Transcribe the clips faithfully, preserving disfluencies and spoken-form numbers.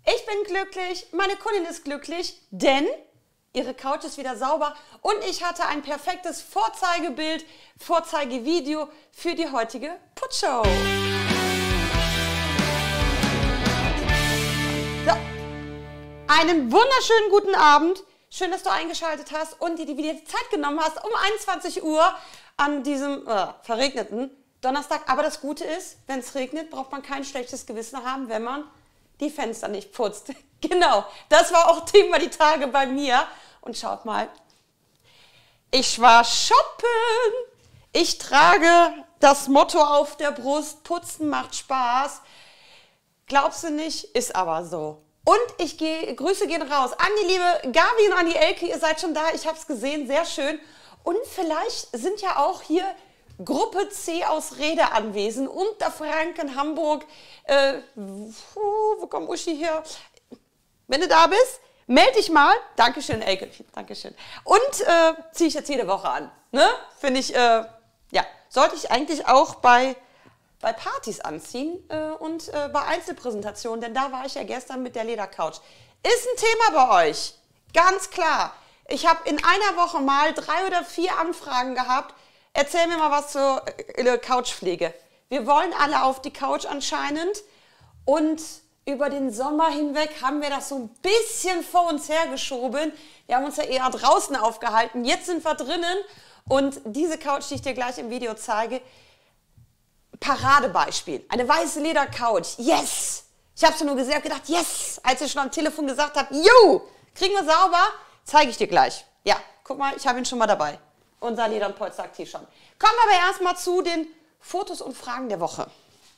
Ich bin glücklich, meine Kundin ist glücklich, denn ihre Couch ist wieder sauber und ich hatte ein perfektes Vorzeigebild, Vorzeigevideo für die heutige Putzshow. So, einen wunderschönen guten Abend. Schön, dass du eingeschaltet hast und dir die wieder Zeit genommen hast um einundzwanzig Uhr an diesem äh, verregneten Donnerstag. Aber das Gute ist, wenn es regnet, braucht man kein schlechtes Gewissen haben, wenn man die Fenster nicht putzt. Genau, das war auch Thema die Tage bei mir. Und schaut mal, ich war shoppen. Ich trage das Motto auf der Brust, putzen macht Spaß. Glaubst du nicht, ist aber so. Und ich gehe, Grüße gehen raus an die liebe Gabi und an die Elke, ihr seid schon da, ich habe es gesehen, sehr schön. Und vielleicht sind ja auch hier Gruppe C aus Rede anwesend, Unterfranken, Hamburg. Äh, wo kommt Uschi her? Wenn du da bist, melde dich mal. Dankeschön, Elke. Dankeschön. Und äh, ziehe ich jetzt jede Woche an. Ne? Finde ich, äh, ja, sollte ich eigentlich auch bei, bei Partys anziehen äh, und äh, bei Einzelpräsentationen, denn da war ich ja gestern mit der Ledercouch. Ist ein Thema bei euch. Ganz klar. Ich habe in einer Woche mal drei oder vier Anfragen gehabt. Erzähl mir mal was zur äh, Couchpflege. Wir wollen alle auf die Couch anscheinend und über den Sommer hinweg haben wir das so ein bisschen vor uns hergeschoben. Wir haben uns ja eher draußen aufgehalten. Jetzt sind wir drinnen und diese Couch, die ich dir gleich im Video zeige, Paradebeispiel. Eine weiße Ledercouch. Yes! Ich habe es nur gesehen und gedacht, yes! Als ich schon am Telefon gesagt habe, jo, kriegen wir sauber, zeige ich dir gleich. Ja, guck mal, ich habe ihn schon mal dabei. Unser Leder- und Polster-T-Shirt. Kommen wir aber erstmal zu den Fotos und Fragen der Woche.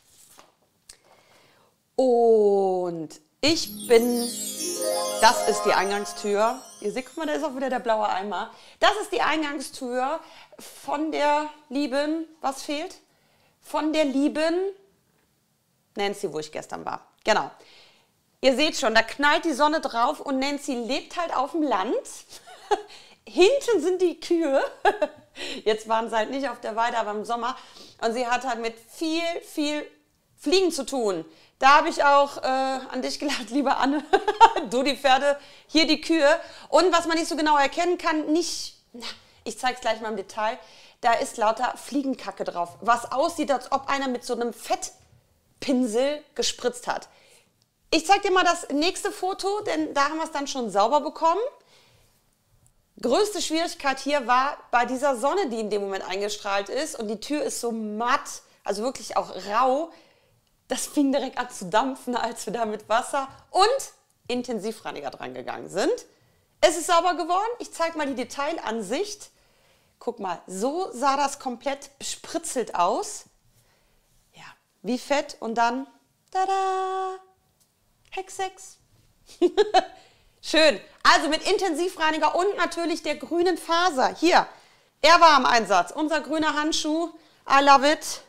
Und ich bin, das ist die Eingangstür. Ihr seht, guck mal, da ist auch wieder der blaue Eimer. Das ist die Eingangstür von der lieben, was fehlt? Von der lieben Nancy, wo ich gestern war. Genau. Ihr seht schon, da knallt die Sonne drauf und Nancy lebt halt auf dem Land. Hinten sind die Kühe. Jetzt waren sie halt nicht auf der Weide, aber im Sommer. Und sie hat halt mit viel, viel Fliegen zu tun. Da habe ich auch äh, an dich gelacht, liebe Anne. Du die Pferde, hier die Kühe. Und was man nicht so genau erkennen kann, nicht, na, ich zeige es gleich mal im Detail, da ist lauter Fliegenkacke drauf. Was aussieht, als ob einer mit so einem Fettpinsel gespritzt hat. Ich zeige dir mal das nächste Foto, denn da haben wir es dann schon sauber bekommen. Größte Schwierigkeit hier war bei dieser Sonne, die in dem Moment eingestrahlt ist und die Tür ist so matt, also wirklich auch rau. Das fing direkt an zu dampfen, als wir da mit Wasser und Intensivreiniger dran gegangen sind. Es ist sauber geworden. Ich zeige mal die Detailansicht. Guck mal, so sah das komplett bespritzelt aus. Ja, wie fett und dann, tada, Hexex. Schön. Also mit Intensivreiniger und natürlich der grünen Faser. Hier, er war im Einsatz. Unser grüner Handschuh. I love it.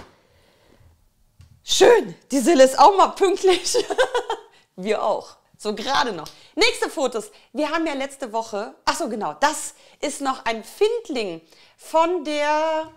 Schön. Die Sille ist auch mal pünktlich. Wir auch. So gerade noch. Nächste Fotos. Wir haben ja letzte Woche, ach so genau, das ist noch ein Findling von der,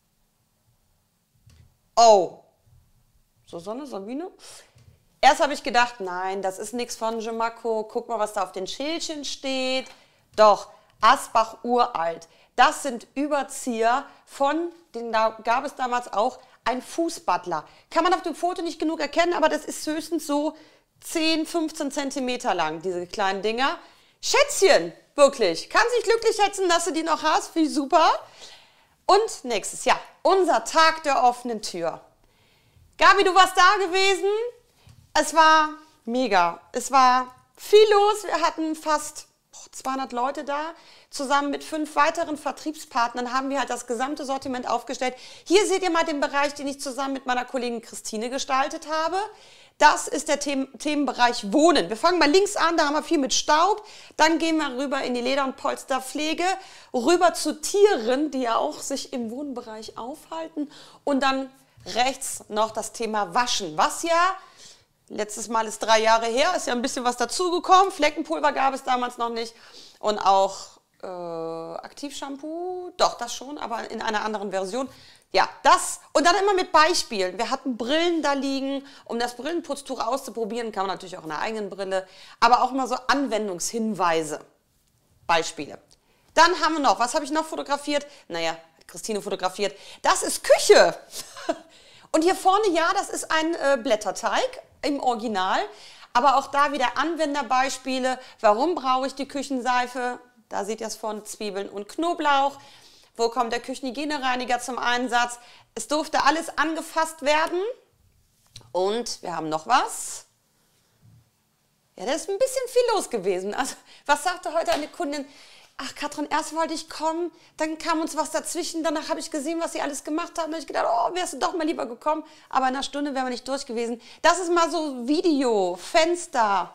oh, Susanne, Sabine? Erst habe ich gedacht, nein, das ist nichts von Gemaco. Guck mal, was da auf den Schildchen steht. Doch, Asbach uralt. Das sind Überzieher von, den da gab es damals auch, ein Fußbutler. Kann man auf dem Foto nicht genug erkennen, aber das ist höchstens so zehn, fünfzehn Zentimeter lang, diese kleinen Dinger. Schätzchen, wirklich. Kann sich glücklich schätzen, dass du die noch hast. Wie super. Und nächstes, ja, unser Tag der offenen Tür. Gabi, du warst da gewesen. Es war mega. Es war viel los. Wir hatten fast zweihundert Leute da. Zusammen mit fünf weiteren Vertriebspartnern haben wir halt das gesamte Sortiment aufgestellt. Hier seht ihr mal den Bereich, den ich zusammen mit meiner Kollegin Christine gestaltet habe. Das ist der Them- Themenbereich Wohnen. Wir fangen mal links an, da haben wir viel mit Staub. Dann gehen wir rüber in die Leder- und Polsterpflege, rüber zu Tieren, die ja auch sich im Wohnbereich aufhalten. Und dann rechts noch das Thema Waschen, was ja letztes Mal ist drei Jahre her, ist ja ein bisschen was dazugekommen. Fleckenpulver gab es damals noch nicht. Und auch äh, Aktivshampoo, doch, das schon, aber in einer anderen Version. Ja, das und dann immer mit Beispielen. Wir hatten Brillen da liegen, um das Brillenputztuch auszuprobieren, kann man natürlich auch in der eigenen Brille, aber auch mal so Anwendungshinweise, Beispiele. Dann haben wir noch, was habe ich noch fotografiert? Naja, hat Christine fotografiert. Das ist Küche. Und hier vorne, ja, das ist ein äh, Blätterteig im Original, aber auch da wieder Anwenderbeispiele. Warum brauche ich die Küchenseife? Da seht ihr es von Zwiebeln und Knoblauch. Wo kommt der Küchenhygienereiniger zum Einsatz? Es durfte alles angefasst werden. Und wir haben noch was. Ja, da ist ein bisschen viel los gewesen. Also, was sagte heute eine Kundin? Ach, Katrin, erst wollte ich kommen, dann kam uns was dazwischen. Danach habe ich gesehen, was sie alles gemacht haben. Da habe ich gedacht, oh, wärst du doch mal lieber gekommen. Aber in einer Stunde wären wir nicht durch gewesen. Das ist mal so Video, Fenster.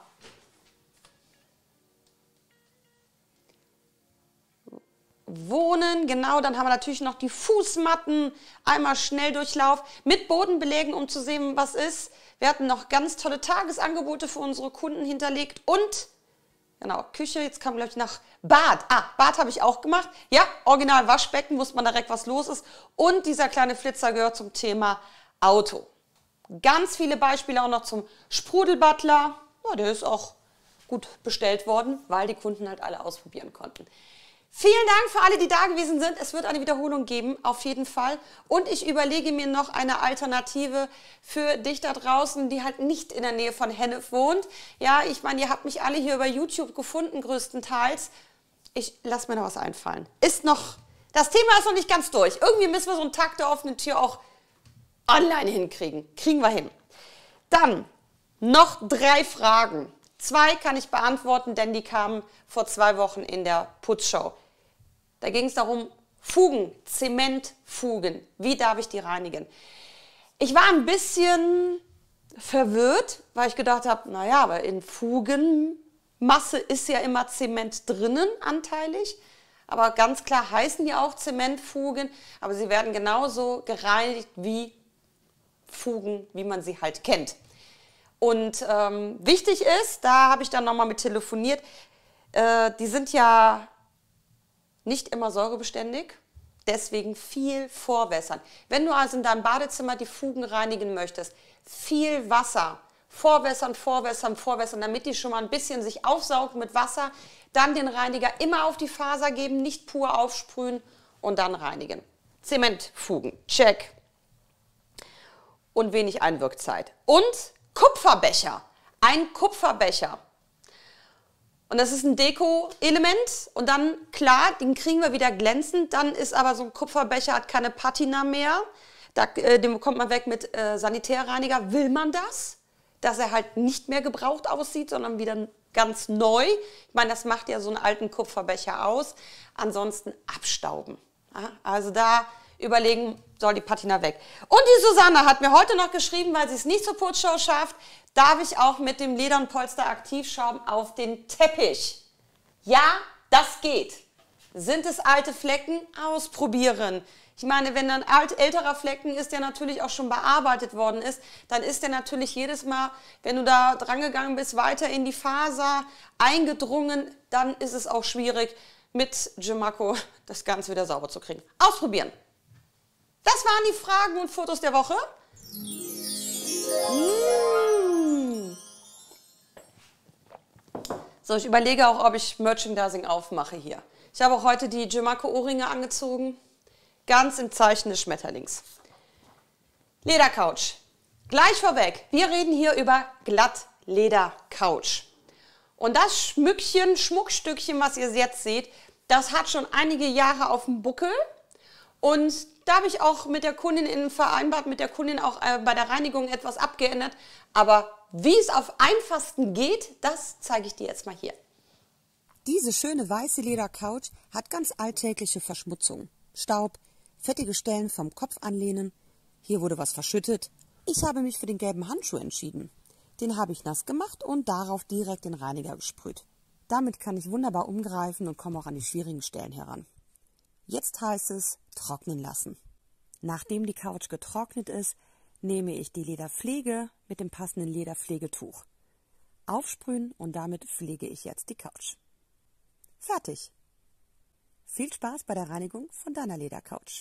Wohnen, genau, dann haben wir natürlich noch die Fußmatten, einmal Schnelldurchlauf mit Bodenbelägen, um zu sehen, was ist. Wir hatten noch ganz tolle Tagesangebote für unsere Kunden hinterlegt und, genau, Küche, jetzt kam glaube ich nach Bad. Ah, Bad habe ich auch gemacht. Ja, original Waschbecken, wusste man direkt, was los ist. Und dieser kleine Flitzer gehört zum Thema Auto. Ganz viele Beispiele auch noch zum Sprudelbutler. Ja, der ist auch gut bestellt worden, weil die Kunden halt alle ausprobieren konnten. Vielen Dank für alle, die da gewesen sind. Es wird eine Wiederholung geben, auf jeden Fall. Und ich überlege mir noch eine Alternative für dich da draußen, die halt nicht in der Nähe von Hennef wohnt. Ja, ich meine, ihr habt mich alle hier über YouTube gefunden, größtenteils. Ich lasse mir noch was einfallen. Ist noch, das Thema ist noch nicht ganz durch. Irgendwie müssen wir so einen Tag der offenen Tür auch online hinkriegen. Kriegen wir hin. Dann noch drei Fragen. Zwei kann ich beantworten, denn die kamen vor zwei Wochen in der Putzshow. Da ging es darum, Fugen, Zementfugen. Wie darf ich die reinigen? Ich war ein bisschen verwirrt, weil ich gedacht habe, naja, aber in Fugenmasse ist ja immer Zement drinnen, anteilig. Aber ganz klar heißen die auch Zementfugen, aber sie werden genauso gereinigt wie Fugen, wie man sie halt kennt. Und ähm, wichtig ist, da habe ich dann nochmal mit telefoniert, äh, die sind ja nicht immer säurebeständig, deswegen viel vorwässern. Wenn du also in deinem Badezimmer die Fugen reinigen möchtest, viel Wasser, vorwässern, vorwässern, vorwässern, damit die schon mal ein bisschen sich aufsaugen mit Wasser, dann den Reiniger immer auf die Faser geben, nicht pur aufsprühen und dann reinigen. Zementfugen, check. Und wenig Einwirkzeit. Und Kupferbecher, ein Kupferbecher. Und das ist ein Deko-Element und dann, klar, den kriegen wir wieder glänzend, dann ist aber so ein Kupferbecher, hat keine Patina mehr, da, äh, den bekommt man weg mit äh, Sanitärreiniger. Will man das? Dass er halt nicht mehr gebraucht aussieht, sondern wieder ganz neu. Ich meine, das macht ja so einen alten Kupferbecher aus. Ansonsten abstauben. Ja, also da überlegen, soll die Patina weg. Und die Susanne hat mir heute noch geschrieben, weil sie es nicht zur Putzshow schafft, darf ich auch mit dem Ledernpolster Aktivschaum auf den Teppich? Ja, das geht. Sind es alte Flecken? Ausprobieren. Ich meine, wenn ein alt, älterer Flecken ist, der natürlich auch schon bearbeitet worden ist, dann ist der natürlich jedes Mal, wenn du da drangegangen bist, weiter in die Faser eingedrungen, dann ist es auch schwierig, mit Gemaco das Ganze wieder sauber zu kriegen. Ausprobieren. Das waren die Fragen und Fotos der Woche. Mmh. So, ich überlege auch, ob ich Merchandising aufmache hier. Ich habe auch heute die Gemaco Ohrringe angezogen. Ganz im Zeichen des Schmetterlings. Ledercouch. Gleich vorweg, wir reden hier über Glattledercouch. Und das Schmückchen, Schmuckstückchen, was ihr jetzt seht, das hat schon einige Jahre auf dem Buckel. Und da habe ich auch mit der Kundin in vereinbart, mit der Kundin auch äh, bei der Reinigung etwas abgeändert. Aber wie es auf einfachsten geht, das zeige ich dir jetzt mal hier. Diese schöne weiße Ledercouch hat ganz alltägliche Verschmutzung. Staub, fettige Stellen vom Kopf anlehnen. Hier wurde was verschüttet. Ich habe mich für den gelben Handschuh entschieden. Den habe ich nass gemacht und darauf direkt den Reiniger gesprüht. Damit kann ich wunderbar umgreifen und komme auch an die schwierigen Stellen heran. Jetzt heißt es trocknen lassen. Nachdem die Couch getrocknet ist, nehme ich die Lederpflege mit dem passenden Lederpflegetuch. Aufsprühen und damit pflege ich jetzt die Couch. Fertig. Viel Spaß bei der Reinigung von deiner Ledercouch.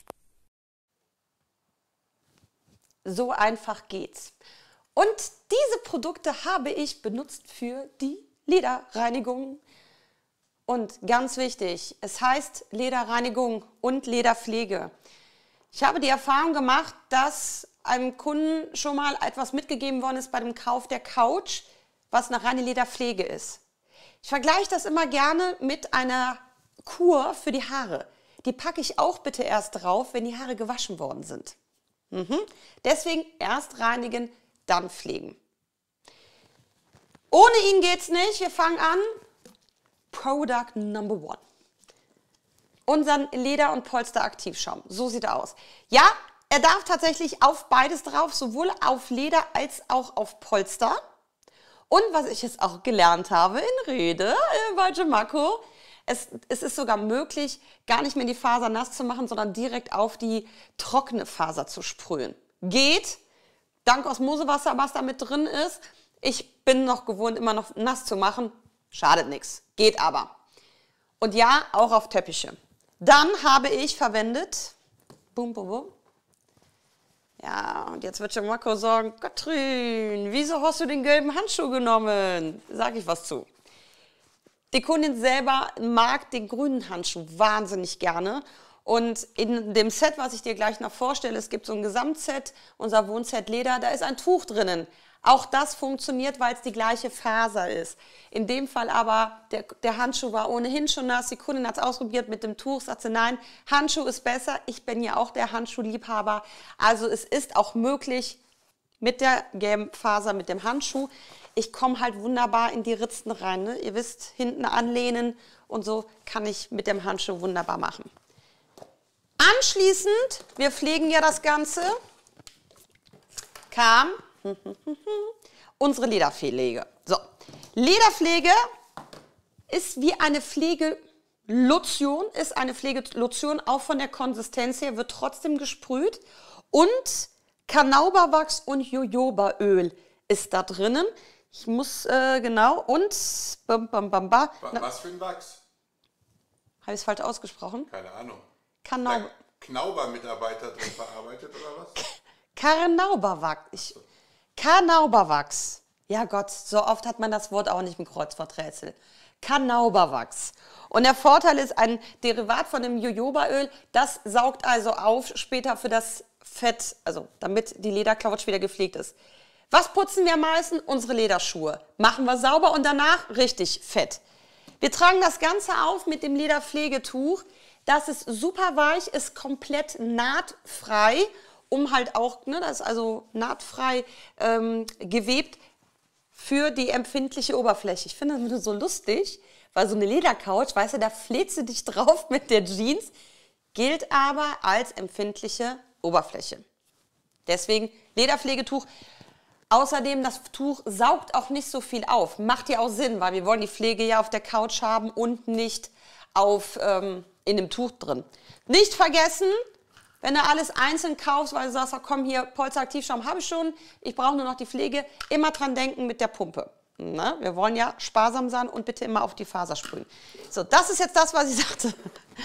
So einfach geht's. Und diese Produkte habe ich benutzt für die Lederreinigung. Und ganz wichtig, es heißt Lederreinigung und Lederpflege. Ich habe die Erfahrung gemacht, dass einem Kunden schon mal etwas mitgegeben worden ist bei dem Kauf der Couch, was eine reine Lederpflege ist. Ich vergleiche das immer gerne mit einer Kur für die Haare. Die packe ich auch bitte erst drauf, wenn die Haare gewaschen worden sind. Mhm. Deswegen erst reinigen, dann pflegen. Ohne ihn geht's nicht. Wir fangen an. Product Number One. Unseren Leder- und Polster-Aktivschaum. So sieht er aus. Ja, er darf tatsächlich auf beides drauf, sowohl auf Leder als auch auf Polster. Und was ich jetzt auch gelernt habe in Rede äh, bei Gemakko, es, es ist sogar möglich, gar nicht mehr die Faser nass zu machen, sondern direkt auf die trockene Faser zu sprühen. Geht, dank Osmosewasser, was da mit drin ist. Ich bin noch gewohnt, immer noch nass zu machen. Schadet nichts, geht aber. Und ja, auch auf Teppiche. Dann habe ich verwendet, bum, bum, bum. Ja, und jetzt wird Gemakko sagen, Katrin, wieso hast du den gelben Handschuh genommen? Sag ich was zu. Die Kundin selber mag den grünen Handschuh wahnsinnig gerne. Und in dem Set, was ich dir gleich noch vorstelle, es gibt so ein Gesamtset, unser Wohnset Leder, da ist ein Tuch drinnen. Auch das funktioniert, weil es die gleiche Faser ist. In dem Fall aber, der, der Handschuh war ohnehin schon nass. Die Kundin hat es ausprobiert mit dem Tuch, sagt sie, nein, Handschuh ist besser. Ich bin ja auch der Handschuhliebhaber. Also es ist auch möglich mit der gelben Faser, mit dem Handschuh. Ich komme halt wunderbar in die Ritzen rein. Ne? Ihr wisst, hinten anlehnen und so kann ich mit dem Handschuh wunderbar machen. Anschließend, wir pflegen ja das Ganze, kam unsere Lederpflege. So, Lederpflege ist wie eine Pflegelotion, ist eine Pflegelotion, auch von der Konsistenz her, wird trotzdem gesprüht. Und Carnauba-Wachs und Jojobaöl ist da drinnen. Ich muss, äh, genau, und bam, bam, bam, bam. Was für ein Wachs? Habe ich es falsch ausgesprochen? Keine Ahnung. Carnauba. Knauber-Mitarbeiter drin verarbeitet oder was? Carnauba-Wachs. Carnauba-Wachs. Ja Gott, so oft hat man das Wort auch nicht im Kreuzworträtsel. Carnauba-Wachs. Und der Vorteil ist ein Derivat von dem Jojobaöl, das saugt also auf später für das Fett, also damit die Ledercouch wieder gepflegt ist. Was putzen wir am meisten? Unsere Lederschuhe. Machen wir sauber und danach richtig fett. Wir tragen das Ganze auf mit dem Lederpflegetuch. Das ist super weich, ist komplett nahtfrei, um halt auch, ne, das ist also nahtfrei ähm, gewebt für die empfindliche Oberfläche. Ich finde das nur so lustig, weil so eine Ledercouch, weißt du, da flätst du dich drauf mit der Jeans, gilt aber als empfindliche Oberfläche. Deswegen Lederpflegetuch. Außerdem, das Tuch saugt auch nicht so viel auf. Macht ja auch Sinn, weil wir wollen die Pflege ja auf der Couch haben und nicht auf, ähm, in dem Tuch drin. Nicht vergessen, wenn du alles einzeln kaufst, weil du sagst, komm hier, Polster-Aktivschaum habe ich schon, ich brauche nur noch die Pflege, immer dran denken mit der Pumpe. Na, wir wollen ja sparsam sein und bitte immer auf die Faser sprühen. So, das ist jetzt das, was ich sagte.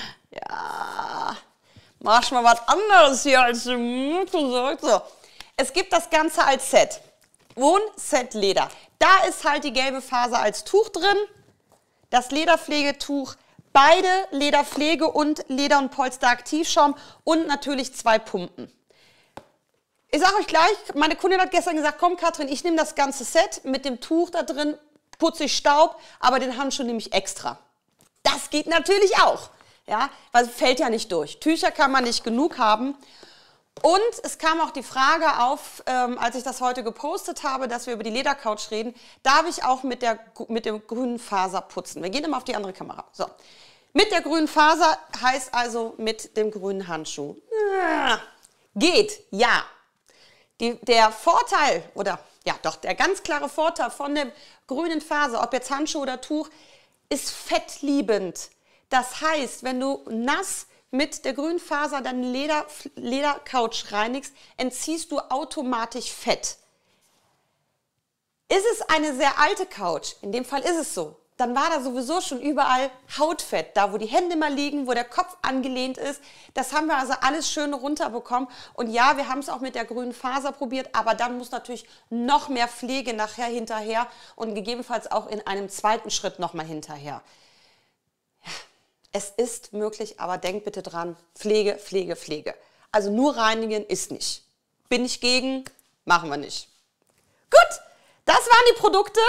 Ja, mach mal was anderes hier als du gesagt. So, es gibt das Ganze als Set. Wohnset Leder. Da ist halt die gelbe Faser als Tuch drin, das Lederpflegetuch, beide Lederpflege und Leder- und Polster-Aktivschaum und natürlich zwei Pumpen. Ich sage euch gleich, meine Kundin hat gestern gesagt, komm Katrin, ich nehme das ganze Set mit dem Tuch da drin, putze ich Staub, aber den Handschuh nehme ich extra. Das geht natürlich auch, ja, weil es fällt ja nicht durch. Tücher kann man nicht genug haben. Und es kam auch die Frage auf, ähm, als ich das heute gepostet habe, dass wir über die Ledercouch reden, darf ich auch mit der, mit der grünen Faser putzen? Wir gehen immer auf die andere Kamera. So. Mit der grünen Faser heißt also mit dem grünen Handschuh. Ja. Geht, ja. Die, der Vorteil, oder ja doch, der ganz klare Vorteil von der grünen Faser, ob jetzt Handschuh oder Tuch, ist fettliebend. Das heißt, wenn du nass mit der grünen Faser deine Leder, Ledercouch reinigst, entziehst du automatisch Fett. Ist es eine sehr alte Couch, in dem Fall ist es so, dann war da sowieso schon überall Hautfett, da wo die Hände mal liegen, wo der Kopf angelehnt ist. Das haben wir also alles schön runterbekommen. Und ja, wir haben es auch mit der grünen Faser probiert, aber dann muss natürlich noch mehr Pflege nachher hinterher und gegebenenfalls auch in einem zweiten Schritt nochmal hinterher. Ja, es ist möglich, aber denkt bitte dran, Pflege, Pflege, Pflege. Also nur reinigen ist nicht. Bin ich gegen, machen wir nicht. Gut, das waren die Produkte.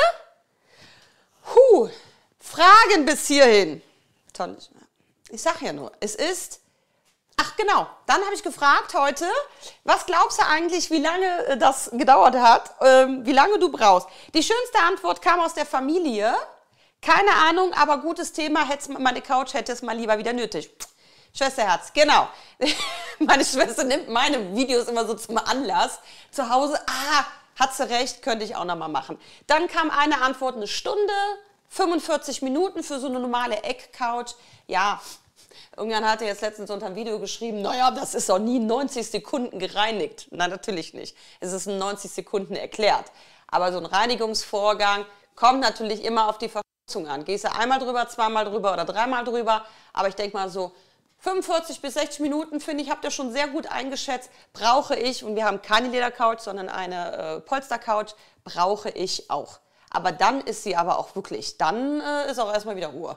Huh, Fragen bis hierhin. Toll. Ich sag ja nur, es ist... Ach genau, dann habe ich gefragt heute, was glaubst du eigentlich, wie lange das gedauert hat, ähm, wie lange du brauchst? Die schönste Antwort kam aus der Familie. Keine Ahnung, aber gutes Thema, hätt's, meine Couch hätte es mal lieber wieder nötig. Schwesterherz, genau. Meine Schwester nimmt meine Videos immer so zum Anlass. Zu Hause, ah, hat sie recht, könnte ich auch noch mal machen. Dann kam eine Antwort, eine Stunde, fünfundvierzig Minuten für so eine normale Eckcouch. Ja, irgendwann hat er jetzt letztens unter einem Video geschrieben, naja, das ist doch nie neunzig Sekunden gereinigt. Nein, natürlich nicht. Es ist in neunzig Sekunden erklärt. Aber so ein Reinigungsvorgang kommt natürlich immer auf die Verschmutzung an. Gehst du einmal drüber, zweimal drüber oder dreimal drüber. Aber ich denke mal so, fünfundvierzig bis sechzig Minuten, finde ich, habt ihr schon sehr gut eingeschätzt, brauche ich, und wir haben keine Ledercouch, sondern eine äh, Polstercouch, brauche ich auch. Aber dann ist sie aber auch wirklich, dann äh, ist auch erstmal wieder Ruhe.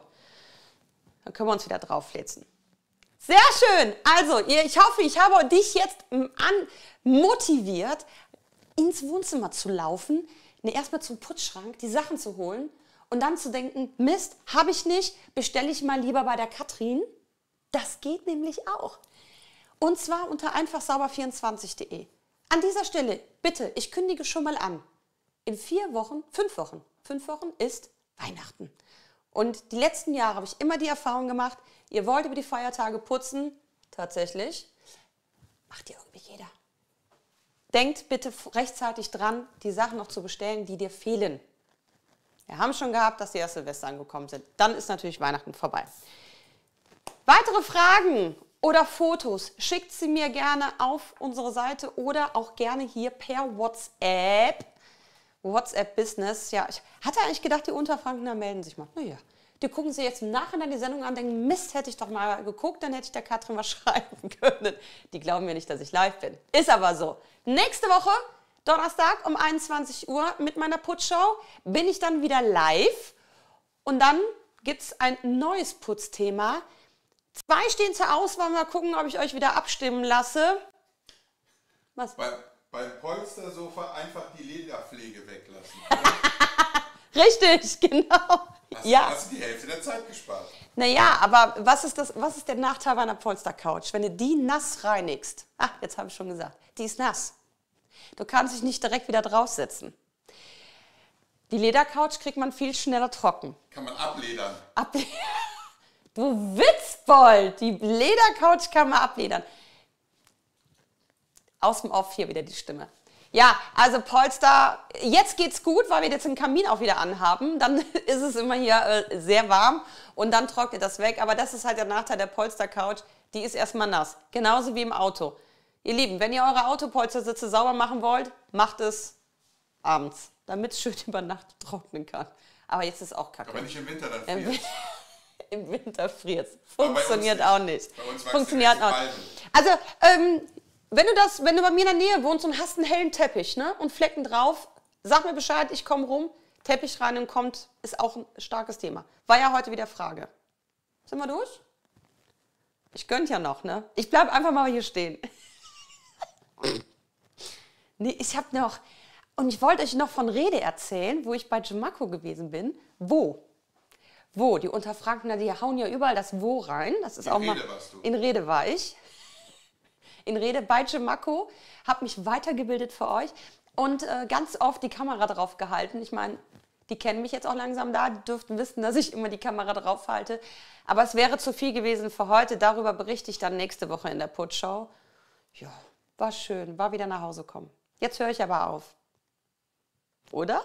Dann können wir uns wieder draufflitzen. Sehr schön, also ihr, ich hoffe, ich habe dich jetzt an motiviert, ins Wohnzimmer zu laufen, ne, erstmal zum Putzschrank, die Sachen zu holen und dann zu denken, Mist, habe ich nicht, bestelle ich mal lieber bei der Katrin. Das geht nämlich auch. Und zwar unter einfach sauber vierundzwanzig punkt de. An dieser Stelle, bitte, ich kündige schon mal an. In vier Wochen, fünf Wochen, fünf Wochen ist Weihnachten. Und die letzten Jahre habe ich immer die Erfahrung gemacht, ihr wollt über die Feiertage putzen, tatsächlich, macht ihr irgendwie jeder. Denkt bitte rechtzeitig dran, die Sachen noch zu bestellen, die dir fehlen. Wir haben schon gehabt, dass die erst Silvester angekommen sind. Dann ist natürlich Weihnachten vorbei. Weitere Fragen oder Fotos schickt sie mir gerne auf unsere Seite oder auch gerne hier per WhatsApp. WhatsApp Business. Ja, ich hatte eigentlich gedacht, die Unterfrankener melden sich mal. Naja, die gucken sich jetzt im Nachhinein die Sendung an, denken, Mist, hätte ich doch mal geguckt, dann hätte ich der Katrin was schreiben können. Die glauben mir nicht, dass ich live bin. Ist aber so. Nächste Woche, Donnerstag um einundzwanzig Uhr mit meiner Putzshow, bin ich dann wieder live. Und dann gibt es ein neues Putzthema. Zwei stehen zur Auswahl. Mal gucken, ob ich euch wieder abstimmen lasse. Was? Bei, beim Polstersofa einfach die Lederpflege weglassen. Richtig, genau. Hast, ja. hast du die Hälfte der Zeit gespart. Naja, aber was ist, das, was ist der Nachteil bei einer Polstercouch? Wenn du die nass reinigst, ach, jetzt habe ich schon gesagt, die ist nass. Du kannst dich nicht direkt wieder draufsetzen. Die Ledercouch kriegt man viel schneller trocken. Kann man abledern. Able Du Witzbold, die Ledercouch kann man abledern. Aus dem Off hier wieder die Stimme. Ja, also Polster, jetzt geht's gut, weil wir jetzt den Kamin auch wieder anhaben. Dann ist es immer hier äh, sehr warm und dann trocknet das weg. Aber das ist halt der Nachteil der Polstercouch, die ist erstmal nass. Genauso wie im Auto. Ihr Lieben, wenn ihr eure Autopolstersitze sauber machen wollt, macht es abends, damit es schön über Nacht trocknen kann. Aber jetzt ist auch kacke. Aber nicht im Winter, dann Im, friert. Im Winter friert es. Funktioniert nicht. auch nicht. Bei uns Funktioniert auch nicht. Also, ähm, wenn du, das, wenn du bei mir in der Nähe wohnst und hast einen hellen Teppich, ne, und Flecken drauf, sag mir Bescheid, ich komme rum. Teppich rein und kommt, ist auch ein starkes Thema. War ja heute wieder Frage. Sind wir durch? Ich gönnt ja noch, ne? Ich bleib einfach mal hier stehen. Nee, ich habe noch, und ich wollte euch noch von Rede erzählen, wo ich bei Gemaco gewesen bin. Wo? Wo? Die Unterfrankener, die hauen ja überall das Wo rein. Das ist In auch Rede mal. warst du. In Rede war ich. In Rede bei Gemaco. Habe mich weitergebildet für euch und äh, ganz oft die Kamera drauf gehalten. Ich meine, die kennen mich jetzt auch langsam da. Die dürften wissen, dass ich immer die Kamera drauf halte. Aber es wäre zu viel gewesen für heute. Darüber berichte ich dann nächste Woche in der Putzshow. Ja, war schön. War wieder nach Hause kommen. Jetzt höre ich aber auf. Oder?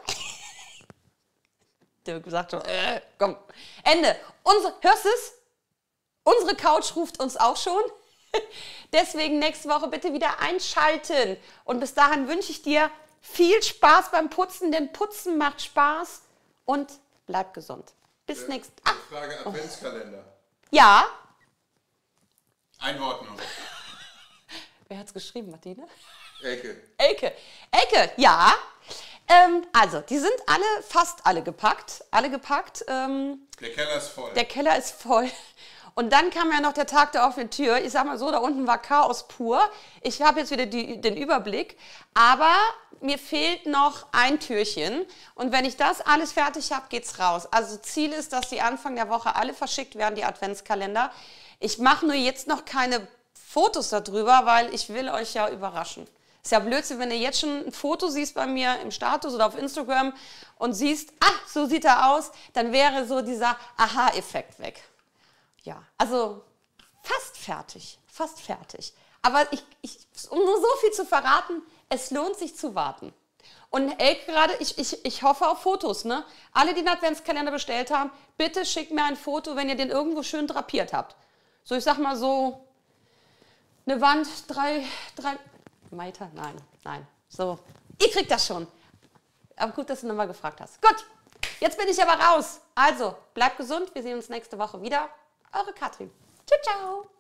Der gesagt schon, äh, komm. Ende. Unsere, hörst du es? Unsere Couch ruft uns auch schon. Deswegen nächste Woche bitte wieder einschalten. Und bis dahin wünsche ich dir viel Spaß beim Putzen, denn Putzen macht Spaß und bleib gesund. Bis Äh, nächstes... Ah, Frage Adventskalender. ja. Einordnung. Wer hat's geschrieben, Martine? Elke. Elke. Elke, ja. Ähm, also, die sind alle, fast alle gepackt. Alle gepackt. Ähm, Der Keller ist voll. der Keller ist voll. Und dann kam ja noch der Tag der offenen Tür. Ich sag mal so, da unten war Chaos pur. Ich habe jetzt wieder die, den Überblick. Aber mir fehlt noch ein Türchen. Und wenn ich das alles fertig habe, geht's raus. Also Ziel ist, dass die Anfang der Woche alle verschickt werden, die Adventskalender. Ich mache nur jetzt noch keine Fotos darüber, weil ich will euch ja überraschen. Ist ja Blödsinn, wenn du jetzt schon ein Foto siehst bei mir im Status oder auf Instagram und siehst, ah, so sieht er aus, dann wäre so dieser Aha-Effekt weg. Ja, also fast fertig, fast fertig. Aber ich, ich, um nur so viel zu verraten, es lohnt sich zu warten. Und Elke gerade, ich, ich, ich hoffe auf Fotos, ne? Alle, die den Adventskalender bestellt haben, bitte schickt mir ein Foto, wenn ihr den irgendwo schön drapiert habt. So, ich sag mal so, eine Wand, drei, drei Meter, nein, nein. So, ihr kriegt das schon. Aber gut, dass du nochmal gefragt hast. Gut, jetzt bin ich aber raus. Also, bleibt gesund, wir sehen uns nächste Woche wieder. Eure Katrin. Ciao, ciao.